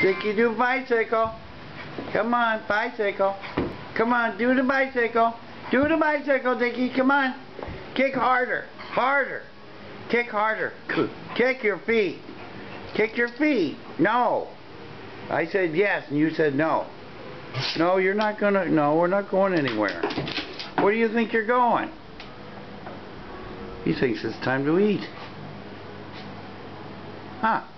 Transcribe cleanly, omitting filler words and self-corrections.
Dickey, do bicycle. Come on, bicycle. Come on, do the bicycle. Do the bicycle, Dickey. Come on. Kick harder. Harder. Kick harder. Kick your feet. Kick your feet. No. I said yes, and you said no. No, you're not gonna. No, we're not going anywhere. Where do you think you're going? He thinks it's time to eat. Huh.